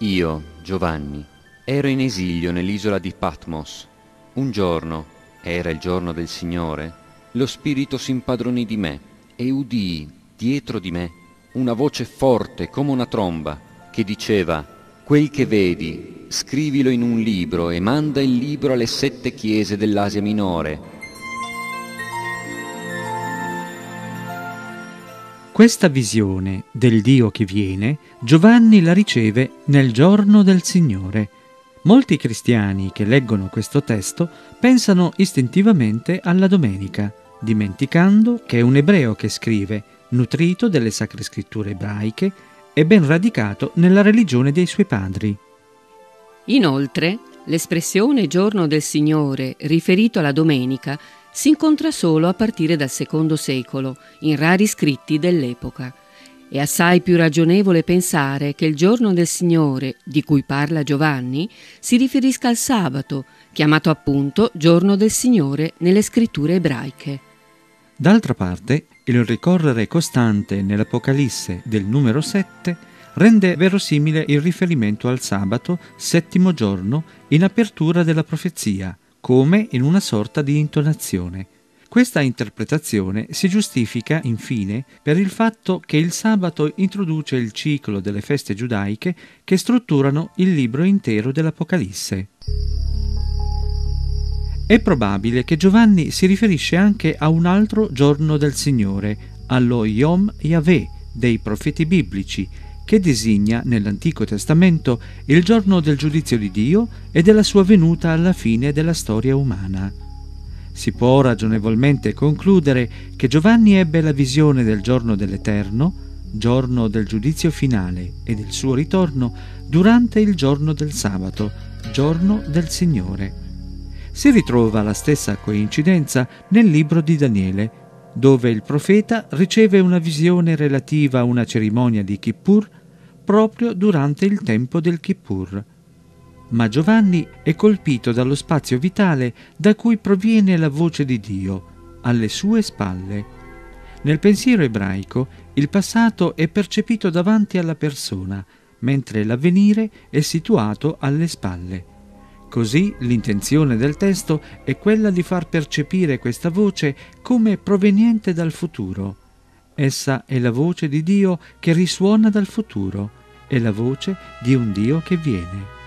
Io, Giovanni, ero in esilio nell'isola di Patmos. Un giorno, era il giorno del Signore, lo Spirito si impadronì di me e udii, dietro di me, una voce forte come una tromba, che diceva: «Quel che vedi, scrivilo in un libro e manda il libro alle 7 chiese dell'Asia Minore». Questa visione del Dio che viene, Giovanni la riceve nel giorno del Signore. Molti cristiani che leggono questo testo pensano istintivamente alla domenica, dimenticando che è un ebreo che scrive, nutrito delle sacre scritture ebraiche e ben radicato nella religione dei suoi padri. Inoltre, l'espressione giorno del Signore riferito alla domenica si incontra solo a partire dal II secolo, in rari scritti dell'epoca. È assai più ragionevole pensare che il giorno del Signore, di cui parla Giovanni, si riferisca al sabato, chiamato appunto giorno del Signore nelle scritture ebraiche. D'altra parte, il ricorrere costante nell'Apocalisse del numero 7 rende verosimile il riferimento al sabato, 7° giorno, in apertura della profezia, come in una sorta di intonazione. Questa interpretazione si giustifica, infine, per il fatto che il sabato introduce il ciclo delle feste giudaiche che strutturano il libro intero dell'Apocalisse. È probabile che Giovanni si riferisce anche a un altro giorno del Signore, allo Yom Yahweh dei profeti biblici, che designa nell'Antico Testamento il giorno del giudizio di Dio e della sua venuta alla fine della storia umana. Si può ragionevolmente concludere che Giovanni ebbe la visione del giorno dell'Eterno, giorno del giudizio finale e del suo ritorno, durante il giorno del sabato, giorno del Signore. Si ritrova la stessa coincidenza nel libro di Daniele, dove il profeta riceve una visione relativa a una cerimonia di Kippur proprio durante il tempo del Kippur. Ma Giovanni è colpito dallo spazio vitale da cui proviene la voce di Dio, alle sue spalle. Nel pensiero ebraico il passato è percepito davanti alla persona, mentre l'avvenire è situato alle spalle. Così l'intenzione del testo è quella di far percepire questa voce come proveniente dal futuro. Essa è la voce di Dio che risuona dal futuro, è la voce di un Dio che viene.